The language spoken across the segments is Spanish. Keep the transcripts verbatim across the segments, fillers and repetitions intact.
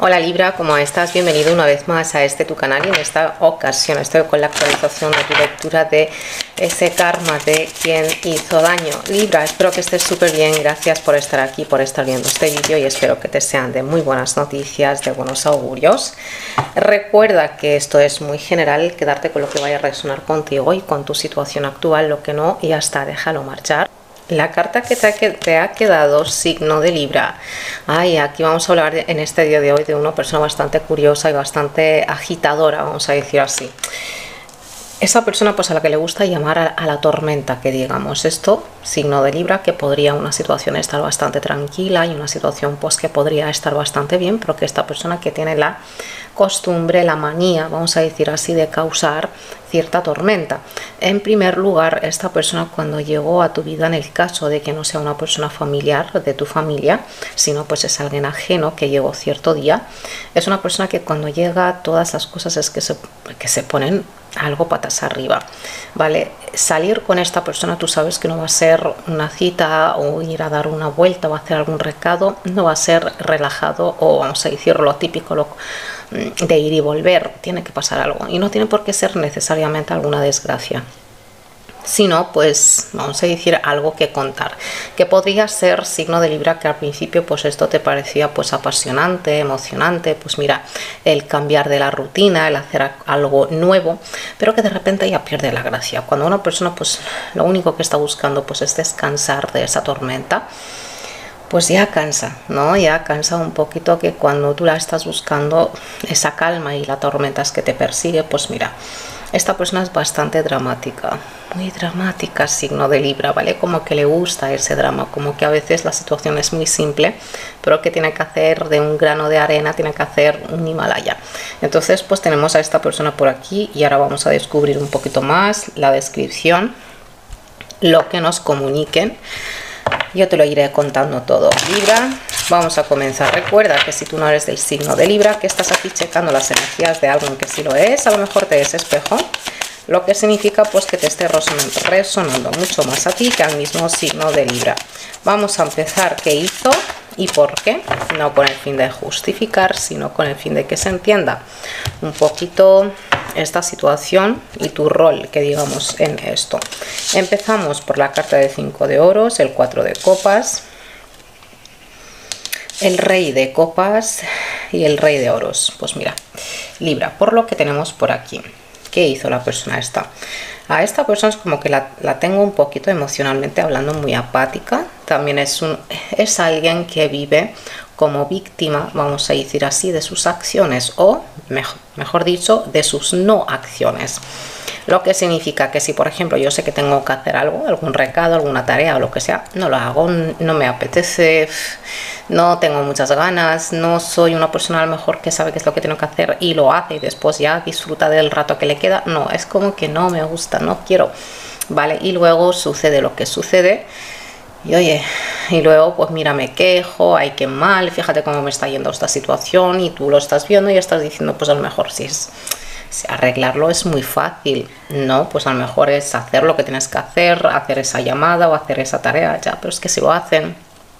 Hola Libra, ¿cómo estás? Bienvenido una vez más a este tu canal y en esta ocasión estoy con la actualización de tu lectura de ese karma de quien hizo daño. Libra, espero que estés súper bien, gracias por estar aquí, por estar viendo este vídeo y espero que te sean de muy buenas noticias, de buenos augurios. Recuerda que esto es muy general, quedarte con lo que vaya a resonar contigo y con tu situación actual, lo que no, y ya está, déjalo marchar. La carta que te ha, que te ha quedado, signo de Libra. Ay, aquí vamos a hablar de, en este día de hoy de una persona bastante curiosa y bastante agitadora, vamos a decir así. Esa persona pues a la que le gusta llamar a, a la tormenta, que digamos esto, signo de Libra, que podría una situación estar bastante tranquila y una situación pues que podría estar bastante bien, pero que esta persona que tiene la costumbre, la manía, vamos a decir así, de causar cierta tormenta. En primer lugar, esta persona cuando llegó a tu vida, en el caso de que no sea una persona familiar de tu familia, sino pues es alguien ajeno que llegó cierto día, es una persona que cuando llega todas las cosas es que se, que se ponen algo patas arriba, ¿vale? Salir con esta persona, tú sabes que no va a ser una cita o ir a dar una vuelta o hacer algún recado, no va a ser relajado o vamos a decirlo lo típico lo, de ir y volver, tiene que pasar algo y no tiene por qué ser necesariamente alguna desgracia, sino pues vamos a decir algo que contar, que podría ser signo de Libra que al principio pues esto te parecía pues apasionante, emocionante, pues mira, el cambiar de la rutina, el hacer algo nuevo, pero que de repente ya pierde la gracia. Cuando una persona pues lo único que está buscando pues es descansar de esa tormenta, pues ya cansa, ¿no? Ya cansa un poquito que cuando tú la estás buscando esa calma y la tormenta es que te persigue, pues mira, esta persona es bastante dramática, muy dramática, signo de Libra, ¿vale? Como que le gusta ese drama, como que a veces la situación es muy simple, pero que tiene que hacer de un grano de arena, tiene que hacer un Himalaya. Entonces, pues tenemos a esta persona por aquí y ahora vamos a descubrir un poquito más la descripción, lo que nos comuniquen. Yo te lo iré contando todo. Libra, vamos a comenzar. Recuerda que si tú no eres del signo de Libra, que estás aquí checando las energías de alguien que sí lo es, a lo mejor te des espejo, lo que significa pues que te esté resonando, resonando mucho más a ti que al mismo signo de Libra. Vamos a empezar qué hizo y por qué, no con el fin de justificar, sino con el fin de que se entienda un poquito esta situación y tu rol, que digamos, en esto. Empezamos por la carta de cinco de oros, el cuatro de copas, el rey de copas y el rey de oros. Pues mira, Libra, por lo que tenemos por aquí, ¿qué hizo la persona esta? A esta persona es como que la, la tengo un poquito emocionalmente hablando muy apática. También es, un, es alguien que vive como víctima, vamos a decir así, de sus acciones o, mejor, mejor dicho, de sus no acciones. Lo que significa que si, por ejemplo, yo sé que tengo que hacer algo, algún recado, alguna tarea o lo que sea, no lo hago, no me apetece, no tengo muchas ganas, no soy una persona a lo mejor que sabe qué es lo que tengo que hacer y lo hace y después ya disfruta del rato que le queda. No, es como que no me gusta, no quiero, ¿vale? Y luego sucede lo que sucede. Y oye, y luego pues mira, me quejo, ay qué mal, fíjate cómo me está yendo esta situación y tú lo estás viendo y estás diciendo pues a lo mejor si es si arreglarlo es muy fácil, no, pues a lo mejor es hacer lo que tienes que hacer, hacer esa llamada o hacer esa tarea, ya, pero es que si lo hacen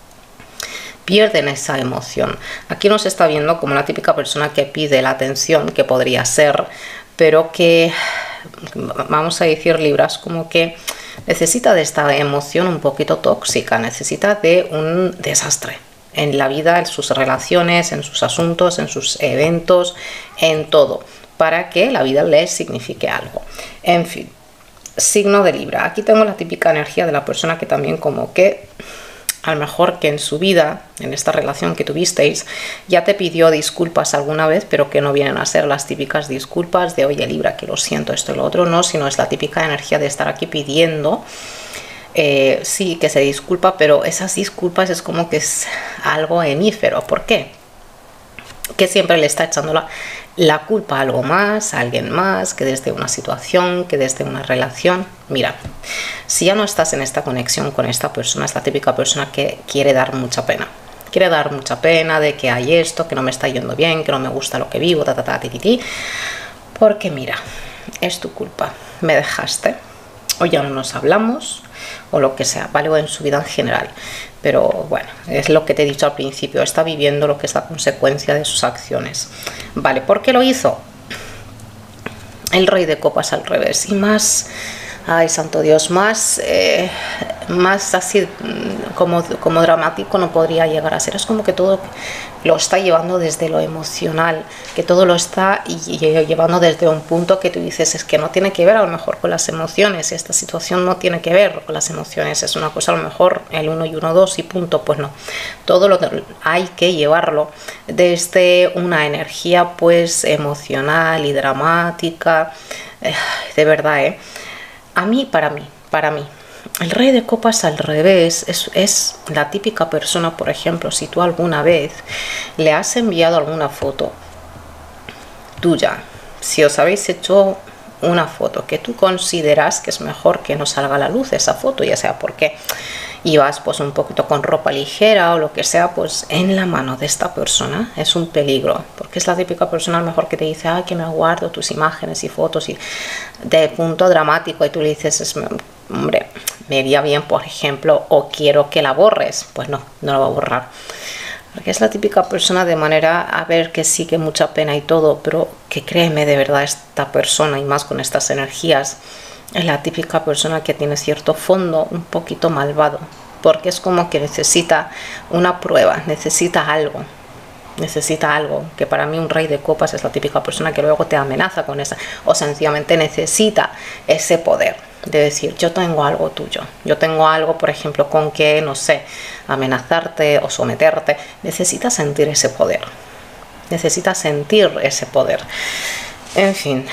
pierden esa emoción. Aquí nos está viendo como la típica persona que pide la atención, que podría ser, pero que vamos a decir Libras como que necesita de esta emoción un poquito tóxica, necesita de un desastre en la vida, en sus relaciones, en sus asuntos, en sus eventos, en todo, para que la vida le signifique algo. En fin, signo de Libra. Aquí tengo la típica energía de la persona que también como que a lo mejor que en su vida, en esta relación que tuvisteis, ya te pidió disculpas alguna vez, pero que no vienen a ser las típicas disculpas de oye Libra, que lo siento, esto y lo otro, no, sino es la típica energía de estar aquí pidiendo, eh, sí, que se disculpa, pero esas disculpas es como que es algo efímero. ¿Por qué? Que siempre le está echando la, la culpa a algo más, a alguien más, que desde una situación, que desde una relación. Mira, si ya no estás en esta conexión con esta persona, es la típica persona que quiere dar mucha pena. Quiere dar mucha pena de que hay esto, que no me está yendo bien, que no me gusta lo que vivo, ta, ta, ta, ti, ti, ti. Porque mira, es tu culpa. Me dejaste, o ya no nos hablamos, o lo que sea, ¿vale? O en su vida en general. Pero bueno, es lo que te he dicho al principio, está viviendo lo que es la consecuencia de sus acciones, ¿vale? ¿Por qué lo hizo? El rey de copas al revés, y más, ay santo Dios, más, eh, más así como, como dramático no podría llegar a ser. Es como que todo lo está llevando desde lo emocional, que todo lo está llevando desde un punto que tú dices, es que no tiene que ver a lo mejor con las emociones, esta situación no tiene que ver con las emociones, es una cosa a lo mejor el uno y uno, dos y punto. Pues no, todo lo hay que llevarlo desde una energía pues emocional y dramática, eh, de verdad, eh a mí, para mí, para mí, el rey de copas al revés es, es la típica persona, por ejemplo, si tú alguna vez le has enviado alguna foto tuya, si os habéis hecho una foto que tú consideras que es mejor que no salga a la luz esa foto, ya sea porque ibas pues un poquito con ropa ligera o lo que sea, pues en la mano de esta persona es un peligro, porque es la típica persona a lo mejor que te dice, ay, que me guardo tus imágenes y fotos y de punto dramático, y tú le dices, es, hombre, me iría bien, por ejemplo, o quiero que la borres. Pues no, no la va a borrar, porque es la típica persona de manera, a ver, que sí, que mucha pena y todo, pero que créeme, de verdad, esta persona, y más con estas energías, es la típica persona que tiene cierto fondo un poquito malvado, porque es como que necesita una prueba, necesita algo, necesita algo, que para mí un rey de copas es la típica persona que luego te amenaza con esa, o sencillamente necesita ese poder de decir, yo tengo algo tuyo, yo tengo algo, por ejemplo, con que, no sé, amenazarte o someterte. Necesita sentir ese poder, necesita sentir ese poder, en fin,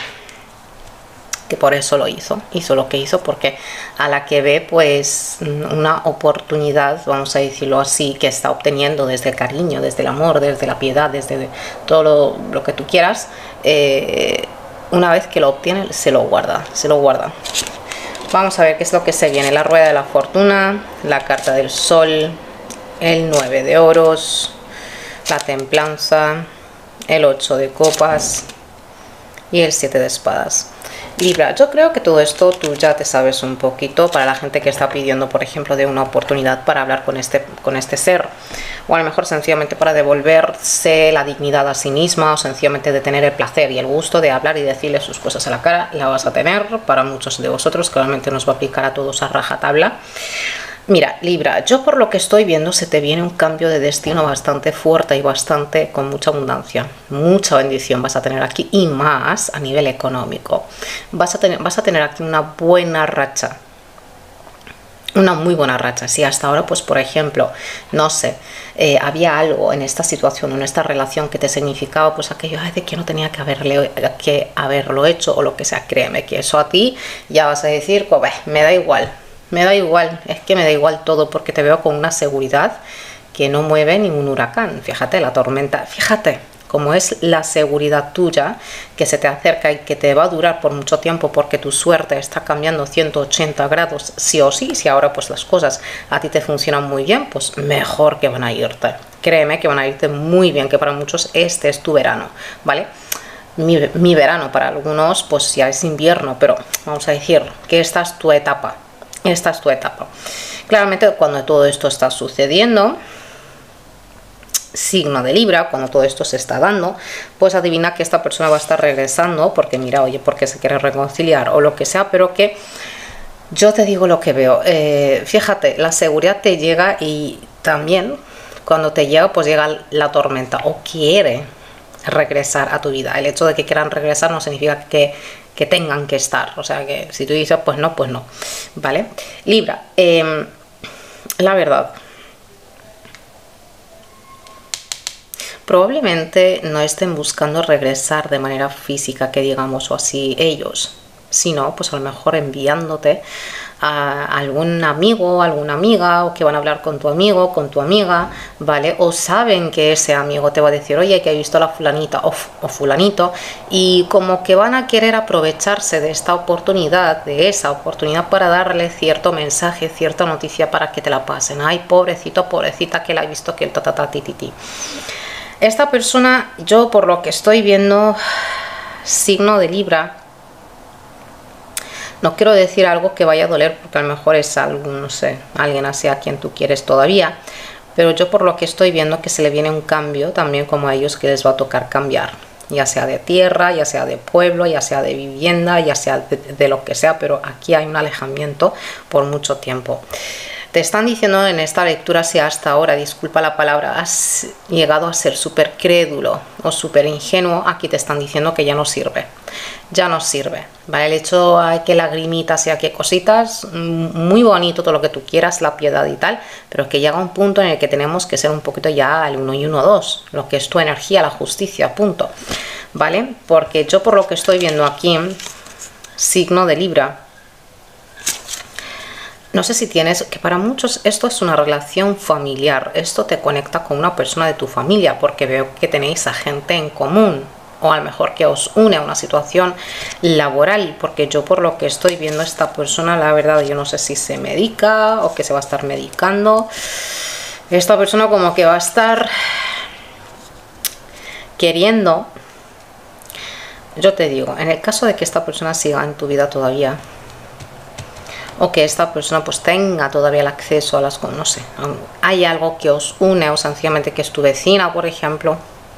que por eso lo hizo, hizo lo que hizo, porque a la que ve pues una oportunidad, vamos a decirlo así, que está obteniendo desde el cariño, desde el amor, desde la piedad, desde todo lo, lo que tú quieras, eh, una vez que lo obtiene, se lo guarda, se lo guarda. Vamos a ver qué es lo que se viene. La rueda de la fortuna, la carta del sol, el nueve de oros, la templanza, el ocho de copas y el siete de espadas. Libra, yo creo que todo esto tú ya te sabes un poquito, para la gente que está pidiendo, por ejemplo, de una oportunidad para hablar con este, con este ser, o a lo mejor sencillamente para devolverse la dignidad a sí misma, o sencillamente de tener el placer y el gusto de hablar y decirle sus cosas a la cara. La vas a tener para muchos de vosotros, que realmente nos va a aplicar a todos a rajatabla. Mira, Libra, yo por lo que estoy viendo se te viene un cambio de destino bastante fuerte y bastante con mucha abundancia, mucha bendición vas a tener aquí, y más a nivel económico. Vas a tener, vas a tener aquí una buena racha, una muy buena racha. Si hasta ahora, pues por ejemplo, no sé, eh, había algo en esta situación, en esta relación que te significaba pues aquello, ay, de que no tenía que, haberle, que haberlo hecho o lo que sea, créeme que eso a ti ya vas a decir, pues me da igual. Me da igual, es que me da igual todo, porque te veo con una seguridad que no mueve ningún huracán. Fíjate, la tormenta, fíjate cómo es la seguridad tuya que se te acerca y que te va a durar por mucho tiempo, porque tu suerte está cambiando ciento ochenta grados sí o sí. Si ahora pues las cosas a ti te funcionan muy bien, pues mejor que van a irte. Créeme que van a irte muy bien, que para muchos este es tu verano, ¿vale? Mi, mi verano para algunos pues ya es invierno, pero vamos a decir que esta es tu etapa. Esta es tu etapa. Claramente cuando todo esto está sucediendo, signo de Libra, cuando todo esto se está dando, pues adivina que esta persona va a estar regresando, porque mira, oye, porque se quiere reconciliar o lo que sea, pero que yo te digo lo que veo. Eh, fíjate, la seguridad te llega, y también cuando te llega, pues llega la tormenta, o quiere regresar a tu vida. El hecho de que quieran regresar no significa que que tengan que estar, o sea que si tú dices pues no, pues no, ¿vale? Libra, eh, la verdad, probablemente no estén buscando regresar de manera física, que digamos, o así ellos, sino pues a lo mejor enviándote a algún amigo, alguna amiga, o que van a hablar con tu amigo, con tu amiga, ¿vale? O saben que ese amigo te va a decir, oye, que he visto a la fulanita o, o fulanito, y como que van a querer aprovecharse de esta oportunidad, de esa oportunidad, para darle cierto mensaje, cierta noticia para que te la pasen. Ay, pobrecito, pobrecita, que la he visto, que el ta ta ta ti ti ti. Esta persona, yo por lo que estoy viendo, signo de Libra, No quiero decir algo que vaya a doler porque a lo mejor es algún, no sé, alguien así a quien tú quieres todavía, pero yo por lo que estoy viendo que se le viene un cambio también como a ellos que les va a tocar cambiar, ya sea de tierra, ya sea de pueblo, ya sea de vivienda, ya sea de, de lo que sea, pero aquí hay un alejamiento por mucho tiempo. Te están diciendo en esta lectura, si hasta ahora, disculpa la palabra, has llegado a ser súper crédulo o súper ingenuo, aquí te están diciendo que ya no sirve. Ya no sirve, ¿vale? El hecho hay que lagrimitas y que cositas, muy bonito todo lo que tú quieras, la piedad y tal, pero es que llega un punto en el que tenemos que ser un poquito ya al uno y uno, dos, lo que es tu energía, la justicia, punto, ¿vale? Porque yo por lo que estoy viendo aquí, signo de Libra, no sé si tienes, que para muchos esto es una relación familiar, esto te conecta con una persona de tu familia, porque veo que tenéis a gente en común, o a lo mejor que os une a una situación laboral, porque yo por lo que estoy viendo esta persona, la verdad, yo no sé si se medica o que se va a estar medicando. Esta persona como que va a estar queriendo, yo te digo, en el caso de que esta persona siga en tu vida todavía, o que esta persona pues tenga todavía el acceso a las, no sé, hay algo que os une, o sencillamente que es tu vecina, por ejemplo,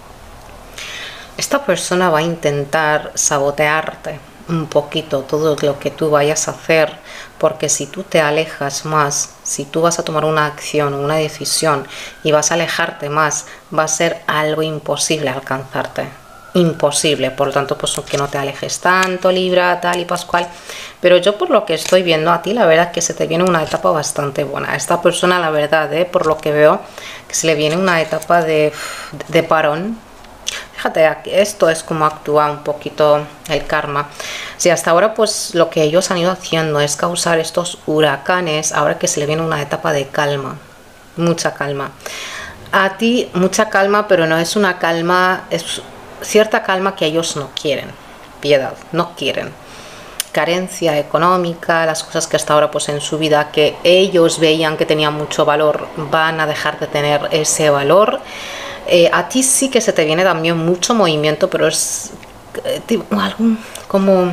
esta persona va a intentar sabotearte un poquito todo lo que tú vayas a hacer, porque si tú te alejas más, si tú vas a tomar una acción o una decisión y vas a alejarte más, va a ser algo imposible alcanzarte. Imposible, por lo tanto, pues que no te alejes tanto, Libra, tal y Pascual. Pero yo por lo que estoy viendo a ti, la verdad es que se te viene una etapa bastante buena. A esta persona, la verdad, ¿eh? Por lo que veo, que se le viene una etapa de, de parón. Fíjate, esto es como actúa un poquito el karma. Si hasta ahora pues lo que ellos han ido haciendo es causar estos huracanes, ahora que se le viene una etapa de calma, mucha calma. A ti mucha calma, pero no es una calma, es cierta calma que ellos no quieren, piedad, no quieren. Carencia económica, las cosas que hasta ahora pues en su vida que ellos veían que tenían mucho valor, van a dejar de tener ese valor. Eh, a ti sí que se te viene también mucho movimiento, pero es eh, tipo, algo como,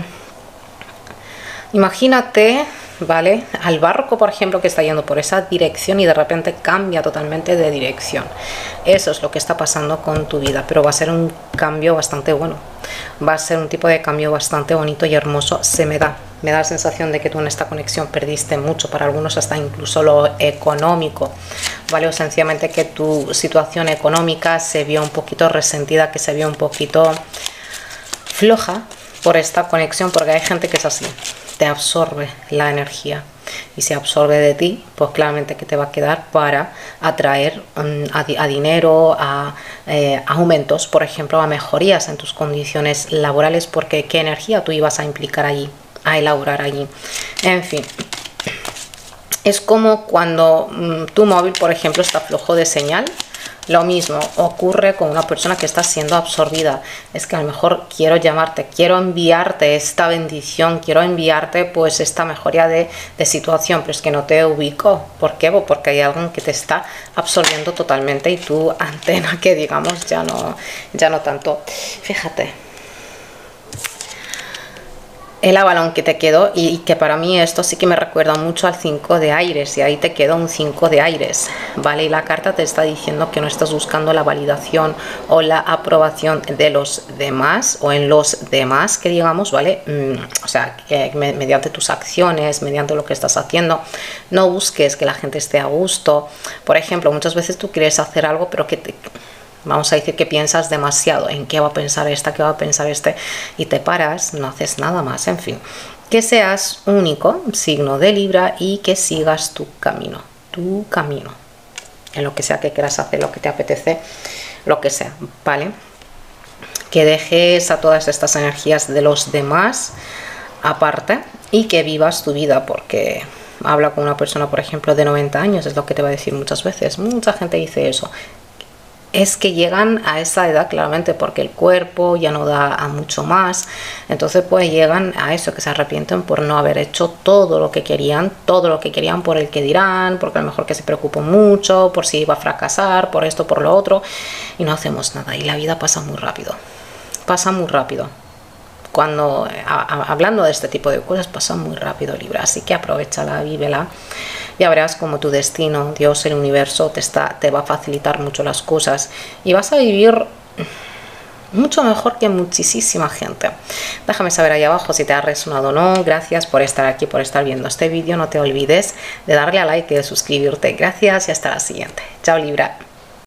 imagínate, ¿vale? Al barco, por ejemplo, que está yendo por esa dirección y de repente cambia totalmente de dirección. Eso es lo que está pasando con tu vida, pero va a ser un cambio bastante bueno. Va a ser un tipo de cambio bastante bonito y hermoso, se me da. Me da la sensación de que tú en esta conexión perdiste mucho, para algunos hasta incluso lo económico, ¿vale? O sencillamente que tu situación económica se vio un poquito resentida, que se vio un poquito floja por esta conexión, porque hay gente que es así, te absorbe la energía y se absorbe de ti, pues claramente que te va a quedar para atraer um, a, a dinero, a eh, aumentos, por ejemplo, a mejorías en tus condiciones laborales, porque qué energía tú ibas a implicar allí, a elaborar allí. En fin, es como cuando um, tu móvil, por ejemplo, está flojo de señal. Lo mismo ocurre con una persona que está siendo absorbida. Es que a lo mejor quiero llamarte, quiero enviarte esta bendición, quiero enviarte pues esta mejoría de, de situación, pero es que no te ubico. ¿Por qué? Porque hay algo que te está absorbiendo totalmente y tu antena, que digamos ya no, ya no tanto. Fíjate. El avalón que te quedó, y que para mí esto sí que me recuerda mucho al cinco de aires, y ahí te quedó un cinco de aires, ¿vale? Y la carta te está diciendo que no estás buscando la validación o la aprobación de los demás o en los demás, que digamos, ¿vale? Mm, o sea, que mediante tus acciones, mediante lo que estás haciendo, no busques que la gente esté a gusto. Por ejemplo, muchas veces tú quieres hacer algo, pero que te... vamos a decir que piensas demasiado en qué va a pensar esta, qué va a pensar este, y te paras, no haces nada más. En fin, que seas único, signo de Libra, y que sigas tu camino, tu camino, en lo que sea que quieras hacer, lo que te apetece, lo que sea, ¿vale? Que dejes a todas estas energías de los demás aparte y que vivas tu vida, porque habla con una persona, por ejemplo, de noventa años, es lo que te va a decir muchas veces. Mucha gente dice eso. Es que llegan a esa edad claramente porque el cuerpo ya no da a mucho más, entonces pues llegan a eso, que se arrepienten por no haber hecho todo lo que querían, todo lo que querían por el que dirán, porque a lo mejor que se preocupó mucho, por si iba a fracasar, por esto, por lo otro, y no hacemos nada, y la vida pasa muy rápido, pasa muy rápido, cuando a, a, hablando de este tipo de cosas pasan muy rápido, Libra, así que aprovechala, vívela. Ya verás como tu destino, Dios, el universo te, está, te va a facilitar mucho las cosas y vas a vivir mucho mejor que muchísima gente. Déjame saber ahí abajo si te ha resonado o no. Gracias por estar aquí, por estar viendo este vídeo. No te olvides de darle a like y de suscribirte. Gracias y hasta la siguiente. Chao, Libra.